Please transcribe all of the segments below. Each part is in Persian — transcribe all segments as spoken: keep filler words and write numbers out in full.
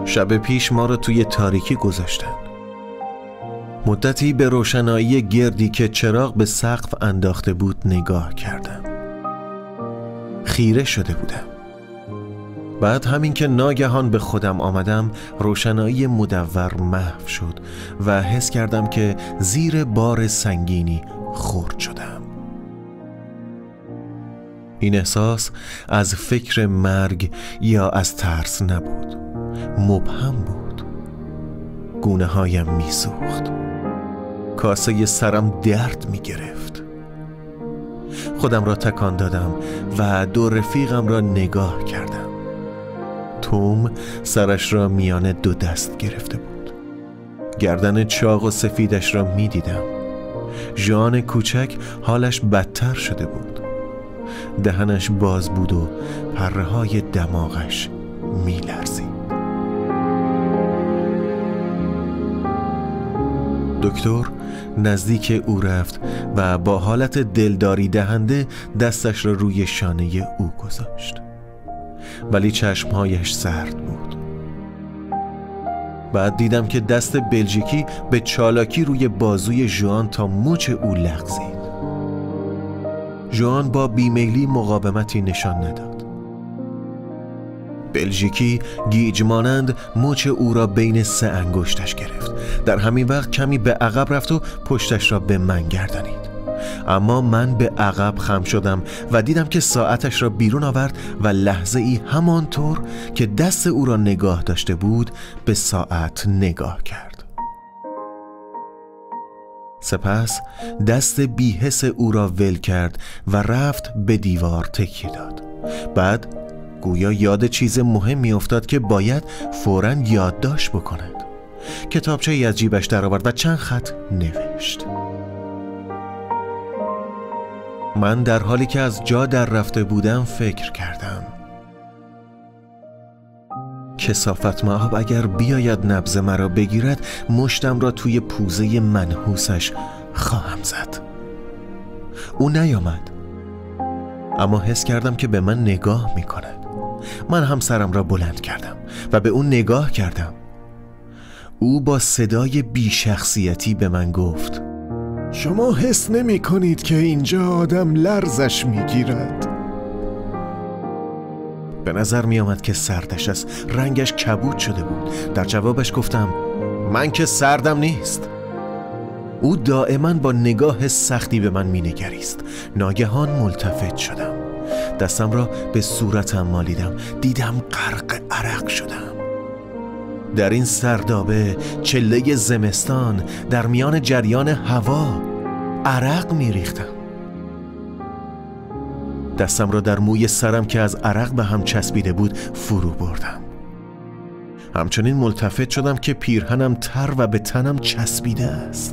شب پیش ما رو توی تاریکی گذاشتن. مدتی به روشنایی گردی که چراغ به سقف انداخته بود نگاه کردم. خیره شده بودم. بعد همین که ناگهان به خودم آمدم، روشنایی مدور محو شد و حس کردم که زیر بار سنگینی خرد شدم. این احساس از فکر مرگ یا از ترس نبود، مبهم بود. گونه هایم می سوخت، کاسه سرم درد می گرفت. خودم را تکان دادم و دو رفیقم را نگاه کردم. توم سرش را میان دو دست گرفته بود. گردن چاق و سفیدش را می دیدم. ژان کوچک حالش بدتر شده بود. دهنش باز بود و پره های دماغش می لرزید. دکتر نزدیک او رفت و با حالت دلداری دهنده دستش را روی شانه او گذاشت، ولی چشمهایش سرد بود. بعد دیدم که دست بلژیکی به چالاکی روی بازوی ژوئان تا مچ او لغزید. ژوئان با بیمیلی مقاومتی نشان نداد. بلژیکی گیج مانند مچ او را بین سه انگشتش گرفت. در همین وقت کمی به عقب رفت و پشتش را به من گردانید. اما من به عقب خم شدم و دیدم که ساعتش را بیرون آورد و لحظه ای همانطور که دست او را نگاه داشته بود به ساعت نگاه کرد. سپس دست بی‌حس او را ول کرد و رفت به دیوار تکیه داد. بعد گویا یاد چیز مهمی افتاد که باید فوراً یادداشت بکند. کتابچه‌ای از جیبش درآورد و چند خط نوشت. من در حالی که از جا در رفته بودم فکر کردم کثافت مآب اگر بیاید نبض مرا بگیرد، مشتم را توی پوزه منحوسش خواهم زد. او نیامد، اما حس کردم که به من نگاه می کند. من هم سرم را بلند کردم و به او نگاه کردم. او با صدای بیشخصیتی به من گفت: شما حس نمی کنید که اینجا آدم لرزش می گیرد؟ به نظر می آمد که سردش است. رنگش کبود شده بود. در جوابش گفتم: من که سردم نیست. او دائما با نگاه سختی به من می نگریست. ناگهان ملتفت شدم. دستم را به صورتم مالیدم. دیدم غرق عرق شدم. در این سردابه چله زمستان در میان جریان هوا عرق می ریختم. دستم را در موی سرم که از عرق به هم چسبیده بود فرو بردم. همچنین ملتفت شدم که پیرهنم تر و به تنم چسبیده است.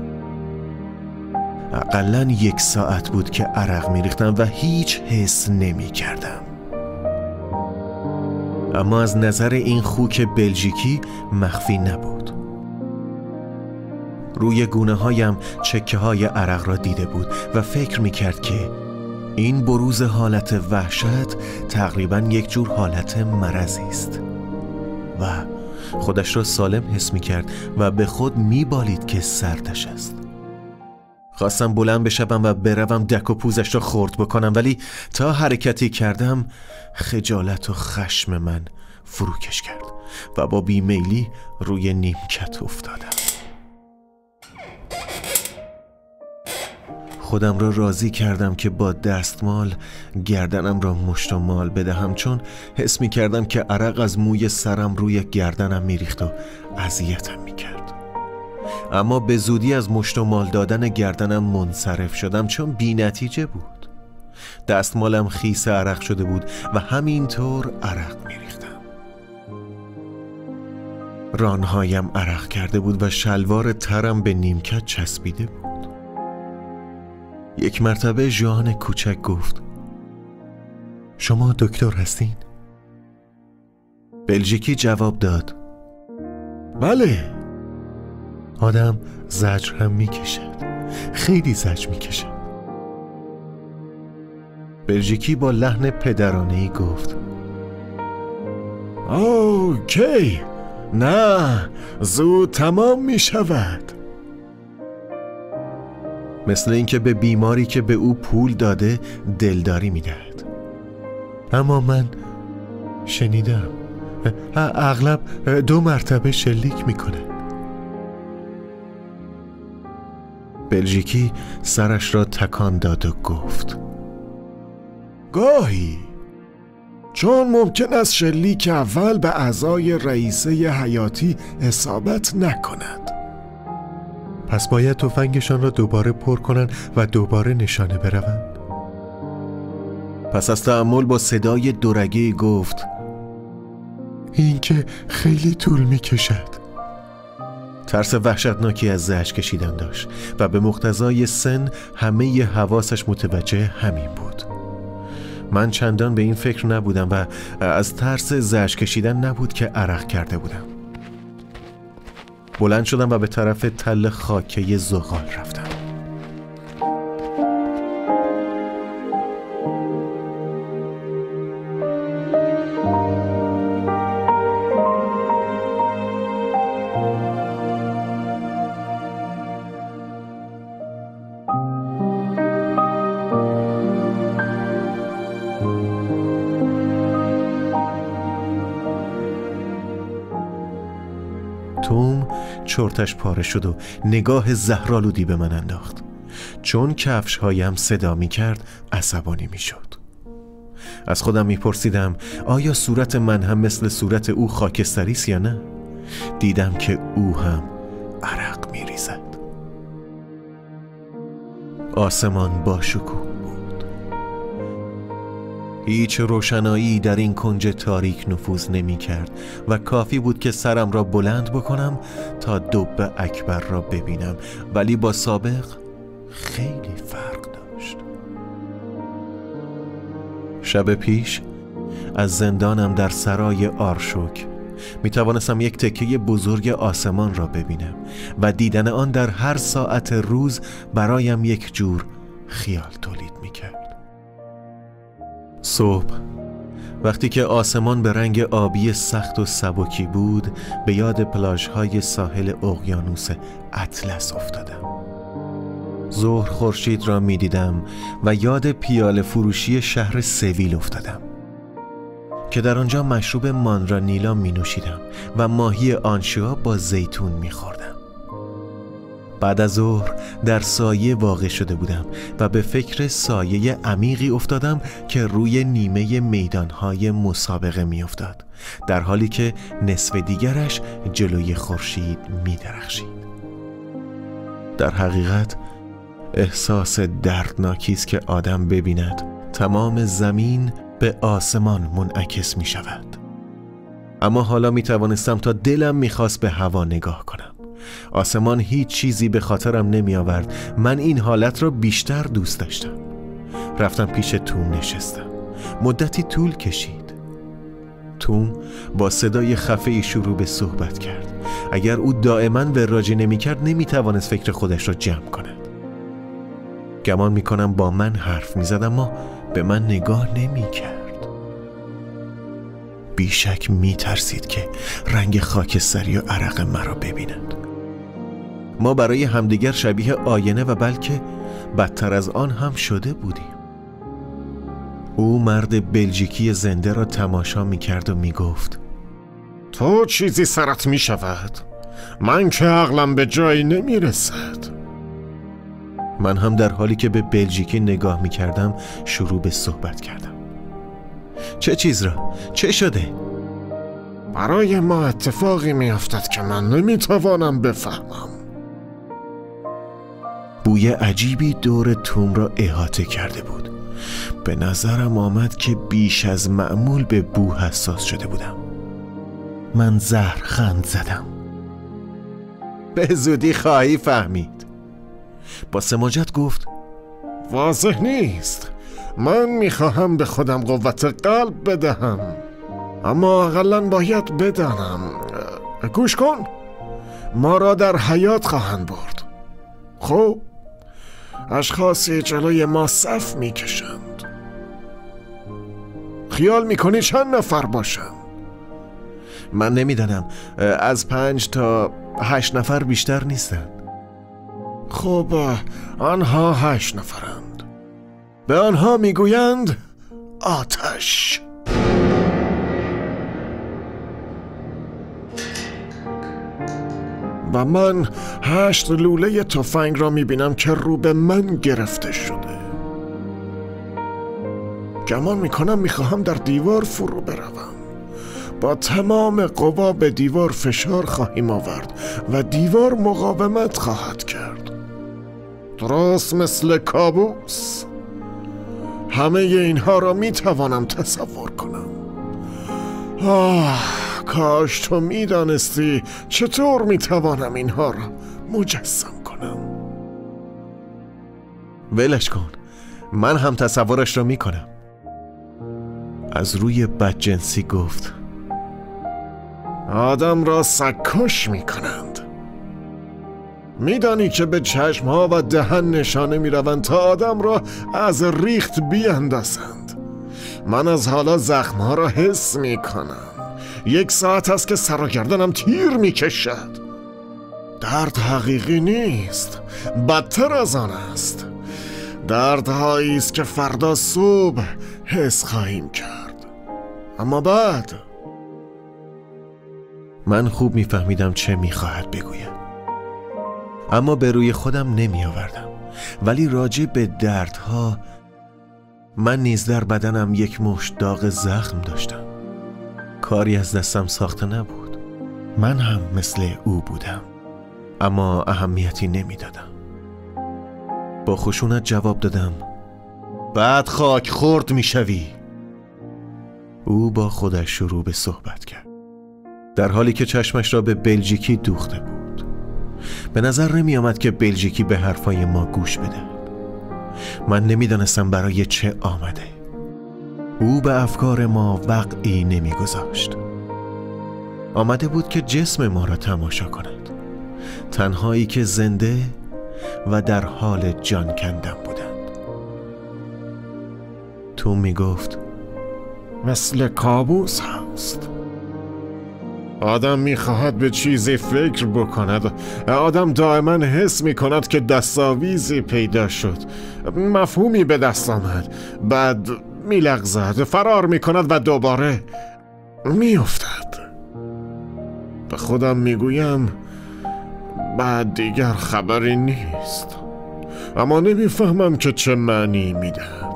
اقلاً یک ساعت بود که عرق می ریختم و هیچ حس نمی کردم. اما از نظر این خوک بلژیکی مخفی نبود. روی گونه هایم چکه های عرق را دیده بود و فکر می کرد که این بروز حالت وحشت تقریباً یک جور حالت مرضی است و خودش را سالم حس می کرد و به خود می بالید که سردش است. خواستم بلند بشم و بروم دک و پوزش را خرد بکنم، ولی تا حرکتی کردم خجالت و خشم من فروکش کرد و با بیمیلی روی نیمکت افتادم. خودم را راضی کردم که با دستمال گردنم را مشت و مال بدهم، چون حس می کردم که عرق از موی سرم روی گردنم می ریخت و اذیتم می کرد. اما به زودی از مشت و مال دادن گردنم منصرف شدم، چون بی نتیجه بود. دستمالم خیس عرق شده بود و همینطور عرق می ریختم. رانهایم عرق کرده بود و شلوار ترم به نیمکت چسبیده بود. یک مرتبه ژوئان کوچک گفت: شما دکتر هستین؟ بلژیکی جواب داد: بله. آدم زجر هم میکشد، خیلی زجر میکشد. بلژیکی با لحن پدرانه‌ای گفت: اوکی، نه، زود تمام می شود. مثل اینکه به بیماری که به او پول داده دلداری می دهد. اما من شنیدم اغلب دو مرتبه شلیک می کند. بلژیکی سرش را تکان داد و گفت گاهی، چون ممکن است شلیک اول به اعضای رئیسه حیاتی اصابت نکند. پس باید تفنگشان را دوباره پر کنند و دوباره نشانه بروند. پس از تأمل با صدای دورگی گفت این که خیلی طول می کشد. ترس وحشتناکی از زهر کشیدن داشت و به مقتضای سن همه ی حواسش متوجه همین بود. من چندان به این فکر نبودم و از ترس زهر کشیدن نبود که عرق کرده بودم. بلند شدم و به طرف تل خاکی زغال رفتم. توم چرتش پاره شد و نگاه زهرآلودی به من انداخت. چون کفش هایم صدا می کرد عصبانی می شد. از خودم می پرسیدم آیا صورت من هم مثل صورت او خاکستری است یا نه؟ دیدم که او هم عرق می ریزد. آسمان با شکوه بود. هیچ روشنایی در این کنج تاریک نفوذ نمی کرد و کافی بود که سرم را بلند بکنم تا دب اکبر را ببینم، ولی با سابق خیلی فرق داشت. شب پیش از زندانم در سرای آرشوک می توانستم یک تکه بزرگ آسمان را ببینم و دیدن آن در هر ساعت روز برایم یک جور خیال تولید می کرد. صبح وقتی که آسمان به رنگ آبی سخت و سبکی بود، به یاد پلاژهای ساحل اقیانوس اطلس افتادم. ظهر خورشید را می دیدم و یاد پیاله فروشی شهر سویل افتادم که در آنجا مشروب مانرانیلا می نوشیدم و ماهی آنشوا با زیتون می خوردم. بعد از ظهر در سایه واقع شده بودم و به فکر سایه عمیقی افتادم که روی نیمه میدانهای مسابقه می افتاد، در حالی که نصف دیگرش جلوی خورشید می درخشید. در حقیقت احساس دردناکی است که آدم ببیند تمام زمین به آسمان منعکس می شود. اما حالا می توانستم تا دلم می خواست به هوا نگاه کنم. آسمان هیچ چیزی به خاطرم نمی آورد. من این حالت را بیشتر دوست داشتم. رفتم پیش توم نشستم. مدتی طول کشید. توم با صدای خفه‌ای شروع به صحبت کرد. اگر او دائما وراجی نمی کرد نمی توانست فکر خودش را جمع کند. گمان می کنم با من حرف می زد اما به من نگاه نمی کرد. بیشک می ترسید که رنگ خاکستری و عرق مرا ببیند. ما برای همدیگر شبیه آینه و بلکه بدتر از آن هم شده بودیم. او مرد بلژیکی زنده را تماشا می کرد و می گفت تو چیزی سرت می شود؟ من که عقلم به جایی نمی رسد. من هم در حالی که به بلژیکی نگاه می کردم شروع به صحبت کردم. چه چیز را؟ چه شده؟ برای ما اتفاقی می افتد که من نمی توانم بفهمم. بوی عجیبی دور توم را احاطه کرده بود. به نظرم آمد که بیش از معمول به بو حساس شده بودم. من زهرخند زدم. به زودی خواهی فهمید. با سماجت گفت واضح نیست. من میخواهم به خودم قوت قلب بدهم، اما اقلن باید بدانم. گوش کن، ما را در حیات خواهند برد. خب اشخاصی جلوی ما صف میکشند. خیال میکنی چند نفر باشند؟ من نمیدانم، از پنج تا هشت نفر بیشتر نیستند. خب آنها هشت نفرند. به آنها میگویند آتش. و من هشت لوله تفنگ را میبینم که رو به من گرفته شده. گمان میکنم میخواهم در دیوار فرو بروم. با تمام قوا به دیوار فشار خواهیم آورد و دیوار مقاومت خواهد کرد. درست مثل کابوس. همه اینها را میتوانم تصور کنم. آه، کاش تو میدانستی چطور میتوانم اینها را مجسم کنم. ولش کن، من هم تصورش را میکنم. از روی بدجنسی گفت: آدم را سگکش میکنند. میدانی که به چشمها و دهن نشانه میروند تا آدم را از ریخت بیاندازند. من از حالا زخمها را حس میکنم. یک ساعت است که سر و گردنم تیر میکشد. درد حقیقی نیست، بدتر از آن است. دردهایی است که فردا صبح حس خواهیم کرد. اما بعد من خوب میفهمیدم چه میخواهد بگوید، اما به روی خودم نمی آوردم. ولی راجع به دردها، من نیز در بدنم یک مشت داغ زخم داشتم. کاری از دستم ساخته نبود. من هم مثل او بودم، اما اهمیتی نمی دادم. با خشونت جواب دادم: بعد خاک خورد می شوی. او با خودش شروع به صحبت کرد، در حالی که چشمش را به بلژیکی دوخته بود. به نظر نمی آمد که بلژیکی به حرفای ما گوش بده. من نمی دانستم برای چه آمده. او به افکار ما وقعی نمی گذاشت. آمده بود که جسم ما را تماشا کند، تنهایی که زنده و در حال جان کندن بودند. تو می گفت: مثل کابوس هست. آدم میخواهد به چیزی فکر بکند. آدم دائما حس میکند که دستاویزی پیدا شد، مفهومی به دست آمد، بعد میلغزد، فرار میکند و دوباره میافتد. به خودم میگویم بعد دیگر خبری نیست، اما نمیفهمم که چه معنی میدهد.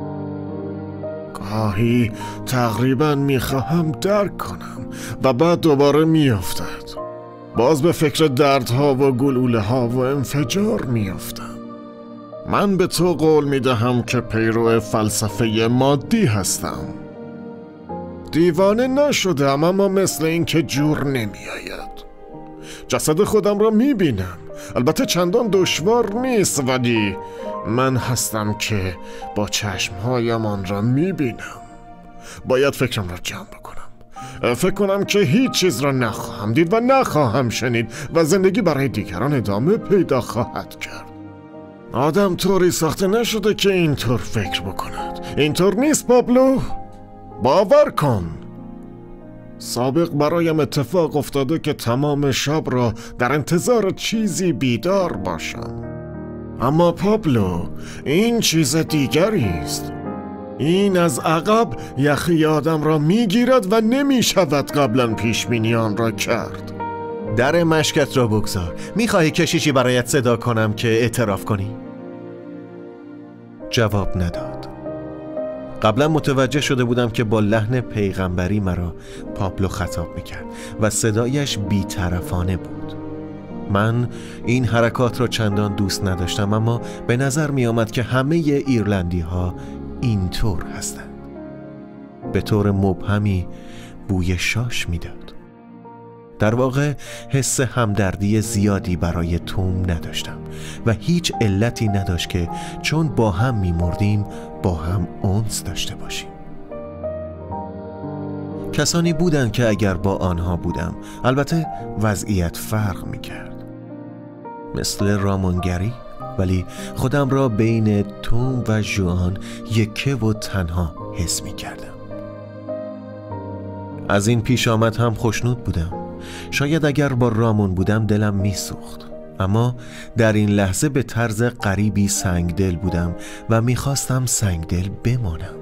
گاهی تقریبا میخواهم درک کنم و بعد دوباره میافتد. باز به فکر دردها و گلوله ها و انفجار میافتم. من به تو قول میدهم که پیرو فلسفه مادی هستم. دیوانه نشدم، اما مثل این که جور نمیآید. جسد خودم را میبینم، البته چندان دشوار نیست، ولی من هستم که با چشمهایم آن را میبینم. باید فکرم را جمع بکنم. فکر کنم که هیچ چیز را نخواهم دید و نخواهم شنید و زندگی برای دیگران ادامه پیدا خواهد کرد. آدم طوری ساخته نشده که اینطور فکر بکند. اینطور نیست پابلو، باور کن. سابق برایم اتفاق افتاده که تمام شب را در انتظار چیزی بیدار باشم. اما پابلو، این چیز دیگری است. این از عقب یخی آدم را میگیرد و نمیشود قبلا پیش بینی آن را کرد. در مشکت را بگذار. میخواهی کشیشی برایت صدا کنم که اعتراف کنی؟ جواب نداد. قبلا متوجه شده بودم که با لحن پیغمبری مرا پابلو خطاب میکرد و صدایش بی‌طرفانه بود. من این حرکات را چندان دوست نداشتم، اما به نظر می آمد که همه ایرلندی ها اینطور هستند. به طور مبهمی بوی شاش میداد. در واقع حس همدردی زیادی برای توم نداشتم و هیچ علتی نداشت که چون با هم میمردیم با هم انس داشته باشیم. کسانی بودند که اگر با آنها بودم، البته وضعیت فرق میکرد، مثل رامونگری، ولی خودم را بین توم و ژوئان یکه و تنها حس میکردم. از این پیش آمد هم خوشنود بودم. شاید اگر با رامون بودم دلم میسوخت، اما در این لحظه به طرز غریبی سنگدل بودم و میخواستم سنگدل بمانم.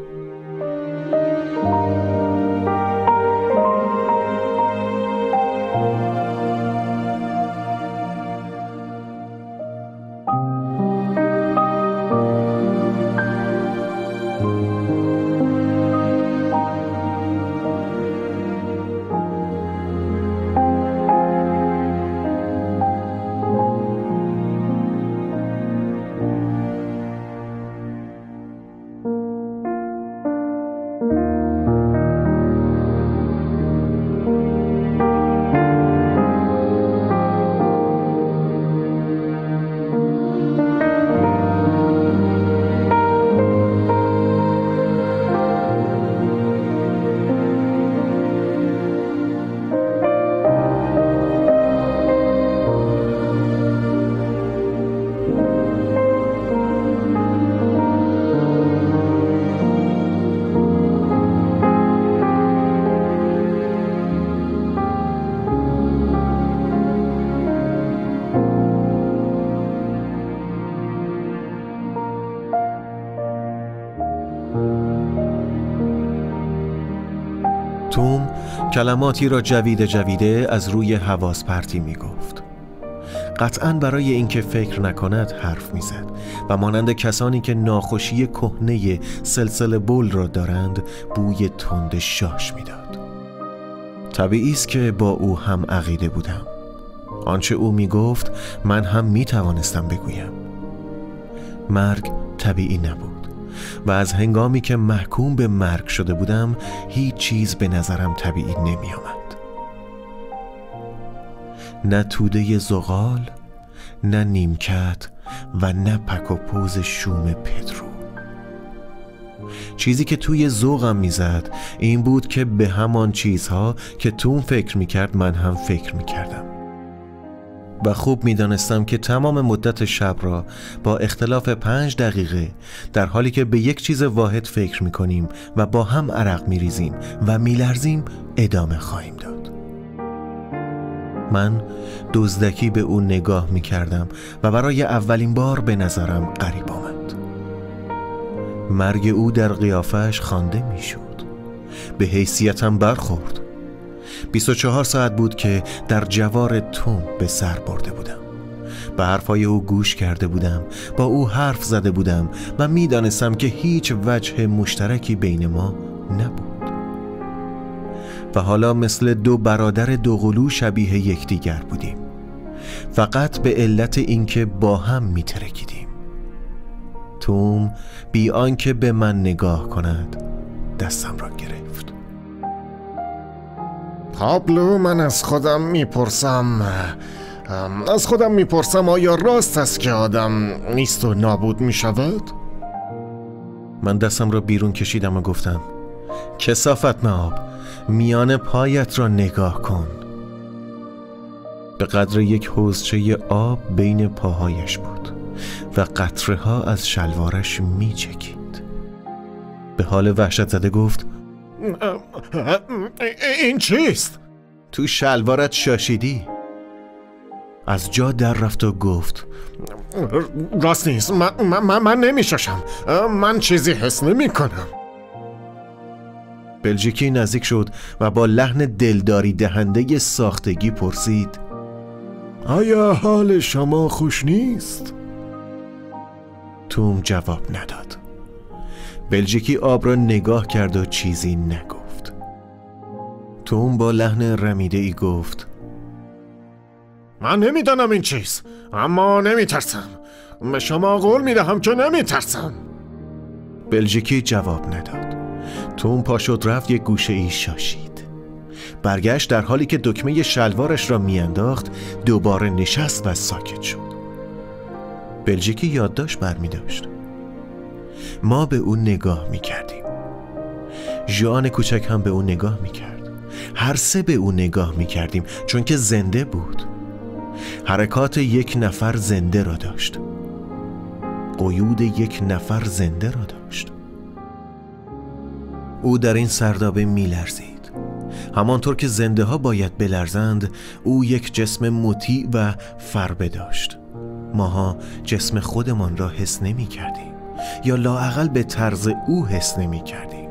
توم کلماتی را جویده جویده از روی حواس پرتی می گفت. قطعاً برای اینکه فکر نکند حرف می زد و مانند کسانی که ناخوشی کهنه سلسله بول را دارند بوی تند شاش می داد. طبیعی است که با او هم عقیده بودم. آنچه او می گفت من هم می توانستم بگویم. مرگ طبیعی نبود و از هنگامی که محکوم به مرگ شده بودم هیچ چیز به نظرم طبیعی نمی آمد. نه توده زغال، نه نیمکت و نه پک و پوز شوم پدرو. چیزی که توی ذوقم میزد این بود که به همان چیزها که توم فکر میکرد من هم فکر میکردم و خوب میدانستم که تمام مدت شب را با اختلاف پنج دقیقه در حالی که به یک چیز واحد فکر میکنیم و با هم عرق میریزیم و میلرزیم ادامه خواهیم داد. من دزدکی به او نگاه میکردم و برای اولین بار به نظرم غریب آمد. مرگ او در قیافش خوانده میشد. به حیثیتم برخورد. بیست و چهار ساعت بود که در جوار توم به سر برده بودم. به حرفای او گوش کرده بودم، با او حرف زده بودم و میدانستم که هیچ وجه مشترکی بین ما نبود. و حالا مثل دو برادر دوقلو شبیه یکدیگر بودیم، فقط به علت اینکه با هم میترکیدیم. توم بی آنکه به من نگاه کند دستم را گرفت. پابلو، من از خودم میپرسم از خودم میپرسم آیا راست است که آدم نیست و نابود میشود؟ من دستم را بیرون کشیدم و گفتم کثافت ناب، میان پایت را نگاه کن. به قدر یک حوضچه آب بین پاهایش بود و قطره ها از شلوارش می چکید. به حال وحشت زده گفت این چیست؟ تو شلوارت شاشیدی. از جا در رفت و گفت راست نیست، من, من, من نمی شاشم، من چیزی حس نمی کنم. بلژیکی نزدیک شد و با لحن دلداری دهنده ساختگی پرسید آیا حال شما خوش نیست؟ توم جواب نداد. بلژیکی آب را نگاه کرد و چیزی نگفت. توم با لحن رمیده ای گفت من نمیدانم این چیز، اما نمیترسم. به شما قول میدهم که نمیترسم. بلژیکی جواب نداد. توم پا شد رفت یک گوشه ای شاشید. برگشت در حالی که دکمه شلوارش را میانداخت، دوباره نشست و ساکت شد. بلژیکی یادداشت برمی داشت. ما به او نگاه می کردیم. ژوئان کوچک هم به او نگاه می کرد. هر سه به او نگاه می کردیم چون که زنده بود. حرکات یک نفر زنده را داشت. قیود یک نفر زنده را داشت. او در این سردابه می لرزید. همانطور که زنده ها باید بلرزند، او یک جسم مطیع و فربه داشت. ماها جسم خودمان را حس نمی کردیم، یا لااقل به طرز او حس نمی کردیم.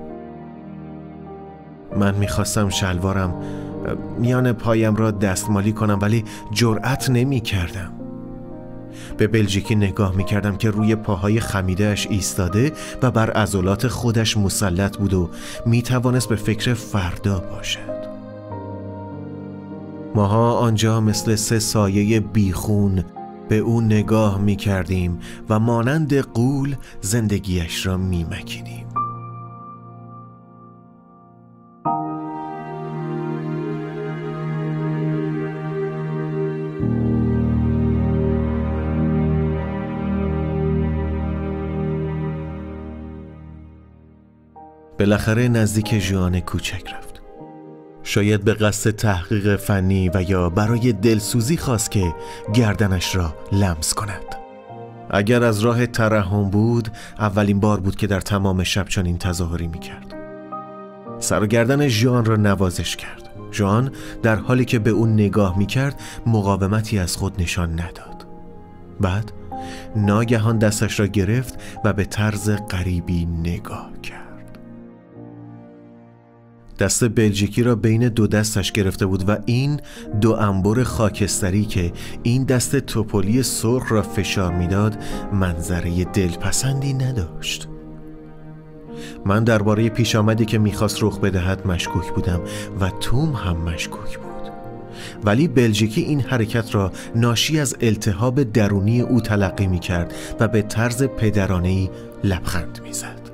من می خواستم شلوارم میان پایم را دستمالی کنم، ولی جرأت نمی کردم. به بلژیکی نگاه می کردم که روی پاهای خمیدهش ایستاده و بر عضلات خودش مسلط بود و می توانست به فکر فردا باشد. ماها آنجا مثل سه سایه بیخون به او نگاه می کردیم و مانند غول زندگیش را می مکیدیم. بالاخره نزدیک ژوان کوچک رفت. شاید به قصد تحقیق فنی و یا برای دلسوزی خواست که گردنش را لمس کند. اگر از راه ترحم بود، اولین بار بود که در تمام شب چنین تظاهری می‌کرد. سر و گردن ژوان را نوازش کرد. ژوان در حالی که به اون نگاه می‌کرد مقاومتی از خود نشان نداد. بعد ناگهان دستش را گرفت و به طرز غریبی نگاه کرد. دست بلژیکی را بین دو دستش گرفته بود و این دو انبر خاکستری که این دست توپلی سرخ را فشار میداد منظره دلپسندی نداشت. من درباره پیش آمدی که میخواست رخ بدهد مشکوک بودم و توم هم مشکوک بود، ولی بلژیکی این حرکت را ناشی از التهاب درونی او تلقی میکرد و به طرز پدرانه‌ای لبخند میزد.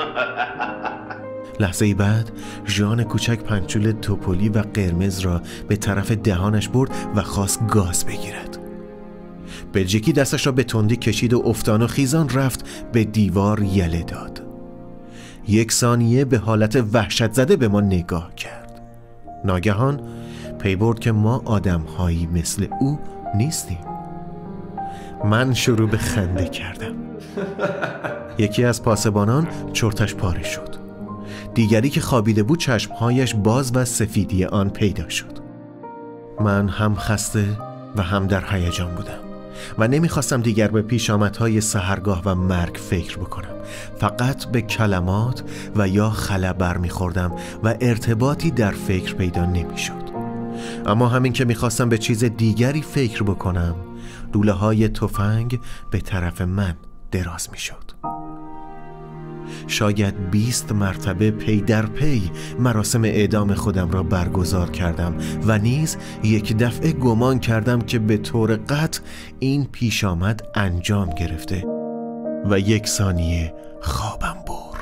لحظه‌ای بعد ژوان کوچک پنچول توپلی و قرمز را به طرف دهانش برد و خواست گاز بگیرد. بلژیکی دستش را به تندی کشید و افتان و خیزان رفت به دیوار یله داد. یک ثانیه به حالت وحشت زده به ما نگاه کرد. ناگهان پی برد که ما آدم‌هایی مثل او نیستیم. من شروع به خنده کردم. یکی از پاسبانان چرتش پاره شد. دیگری که خوابیده بود چشمهایش باز و سفیدی آن پیدا شد. من هم خسته و هم در هیجان بودم و نمیخواستم دیگر به پیشامدهای سحرگاه و مرگ فکر بکنم. فقط به کلمات و یا خلا برمیخوردم و ارتباطی در فکر پیدا نمیشد. اما همین که میخواستم به چیز دیگری فکر بکنم، لوله های تفنگ به طرف من دراز میشد. شاید بیست مرتبه پی در پی مراسم اعدام خودم را برگزار کردم و نیز یک دفعه گمان کردم که به طور قطع این پیش آمد انجام گرفته و یک ثانیه خوابم برد.